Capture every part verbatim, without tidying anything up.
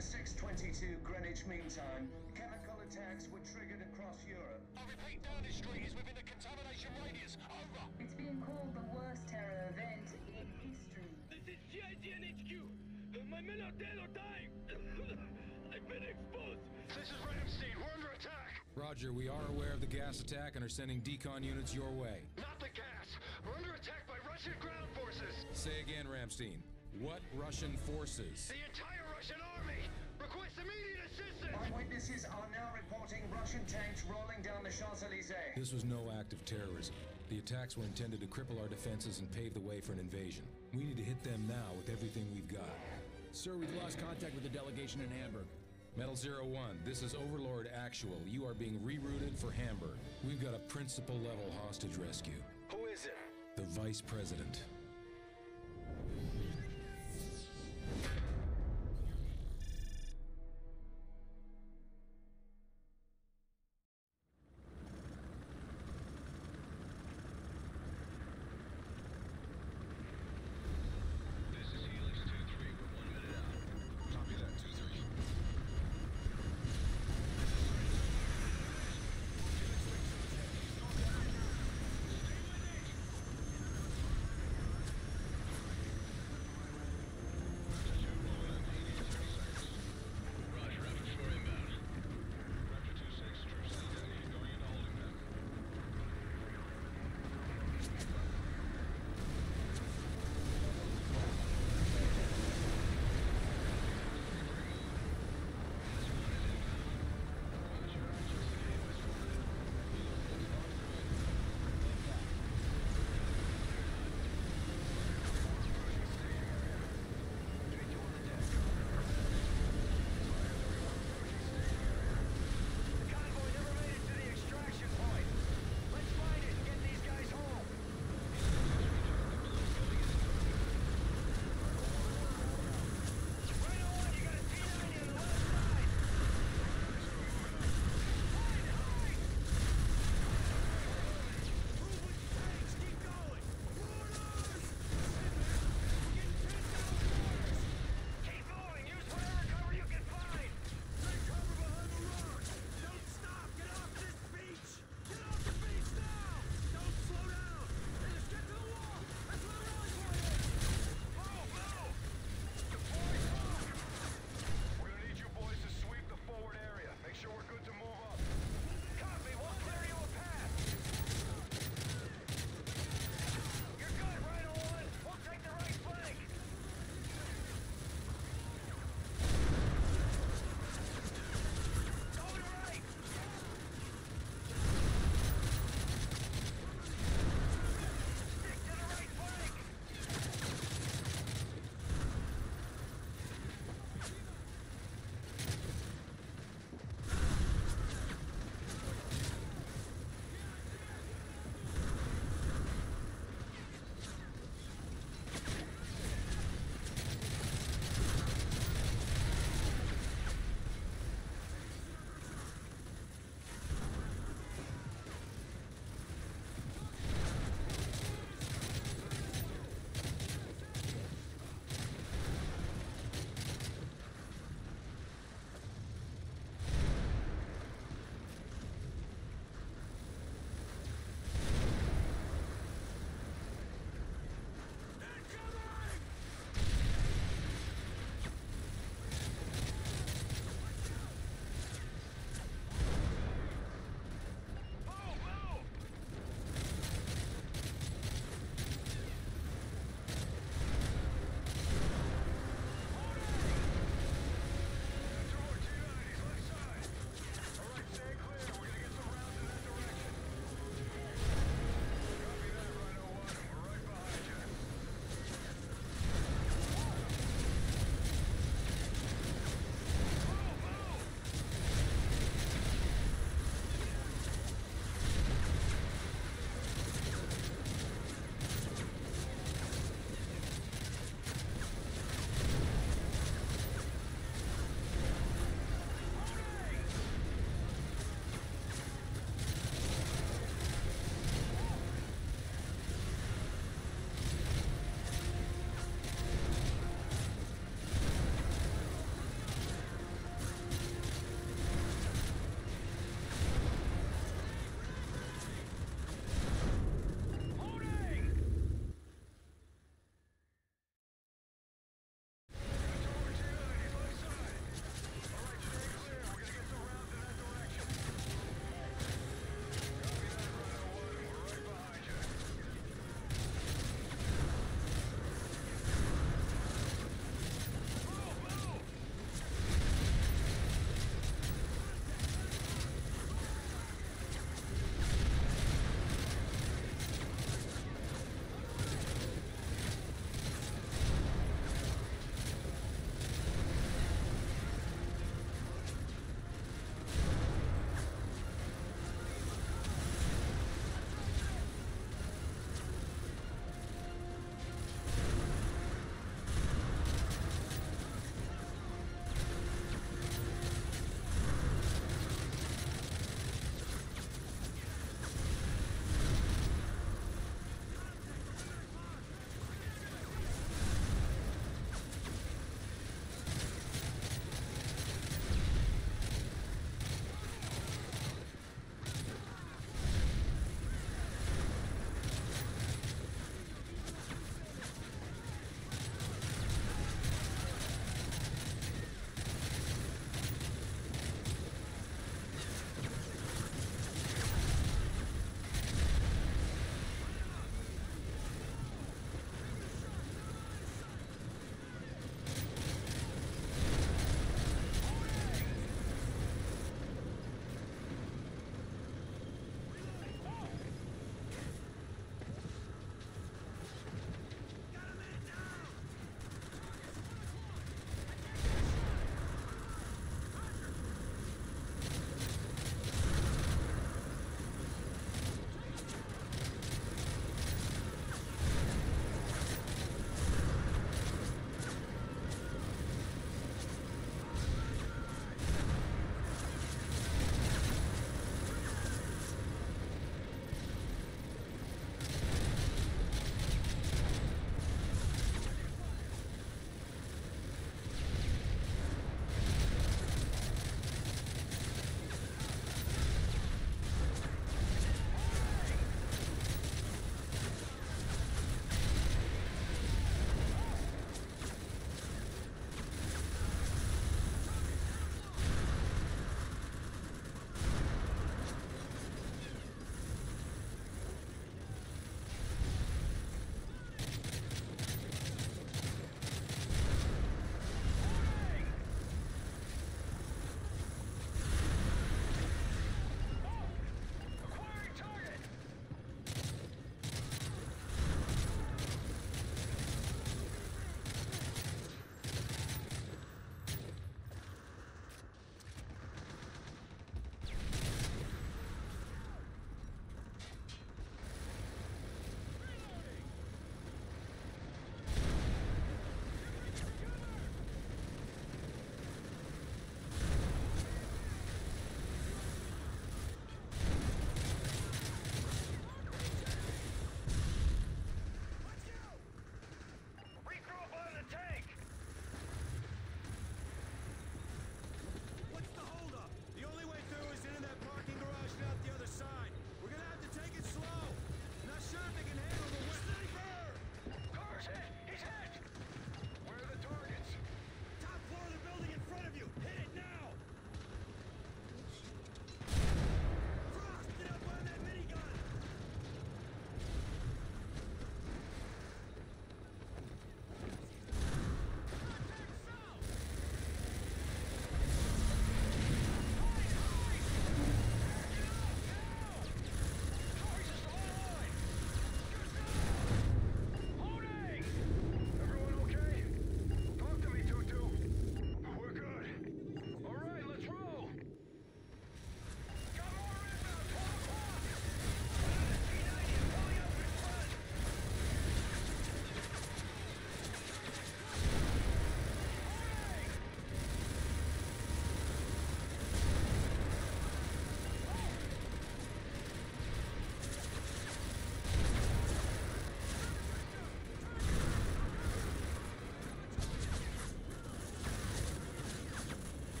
At six twenty-two Greenwich Mean Time, chemical attacks were triggered across Europe. I repeat, Downing Street is within the contamination radius. Over. It's being called the worst terror event in history. This is G I G N H Q. My men are dead or dying. I've been exposed. This is Ramstein. We're under attack. Roger, we are aware of the gas attack and are sending decon units your way. Not the gas. We're under attack by Russian ground forces. Say again, Ramstein. What Russian forces? The entire Russian army. Request immediate assistance. Eyewitnesses are now reporting Russian tanks rolling down the Champs-Élysées. This was no act of terrorism. The attacks were intended to cripple our defenses and pave the way for an invasion. We need to hit them now with everything we've got. Sir, we've lost contact with the delegation in Hamburg. Metal Zero One, this is Overlord Actual. You are being rerouted for Hamburg. We've got a principal-level hostage rescue. Who is it? The Vice President.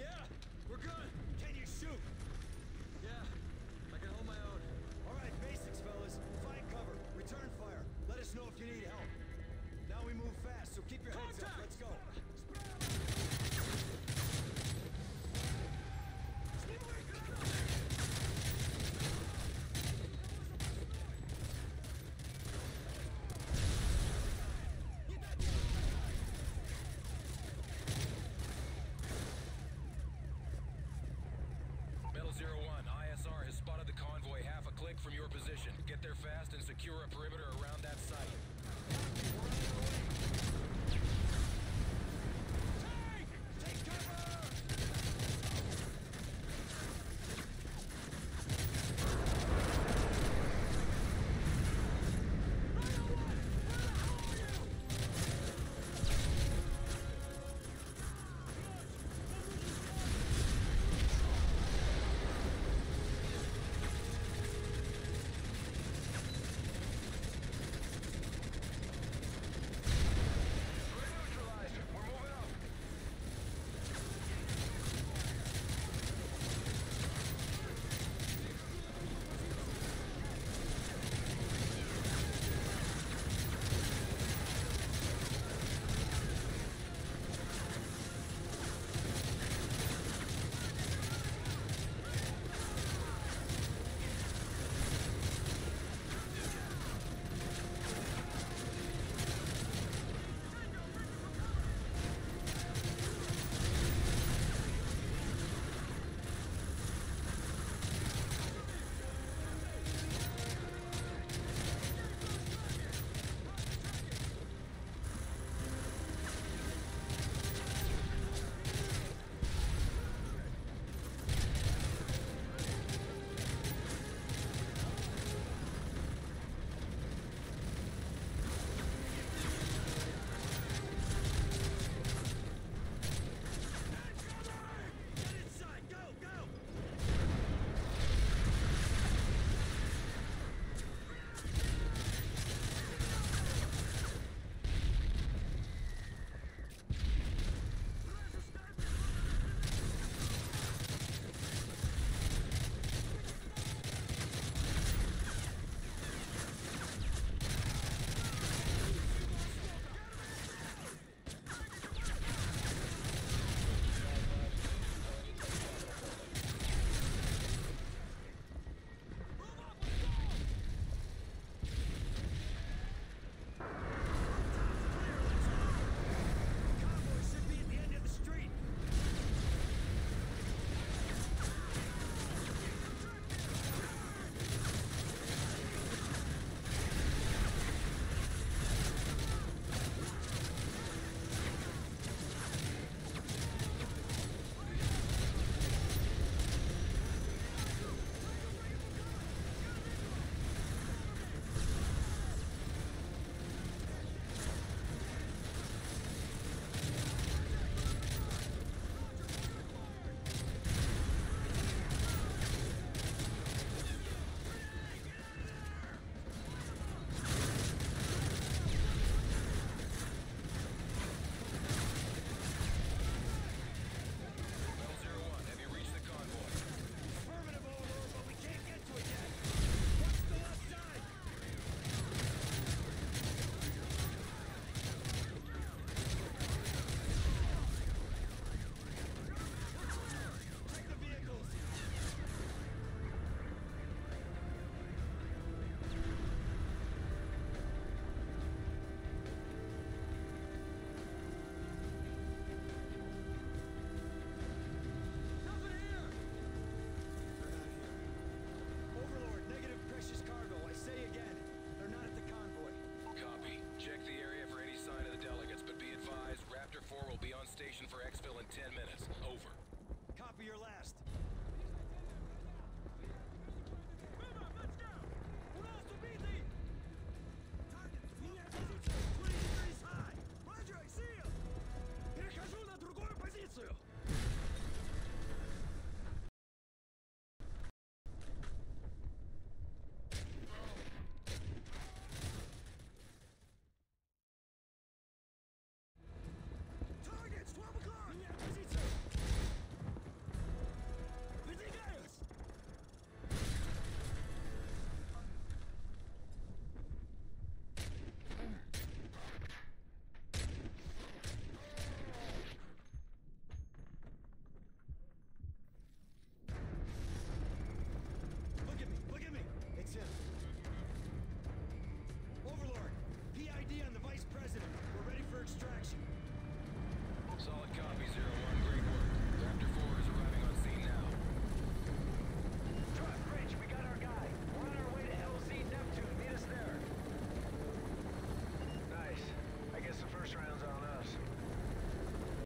Yeah, we're good. Can you shoot? Yeah, I can hold my own. All right, basics, fellas. Find cover, return fire. Let us know if you need help. Now we move fast, so keep your heads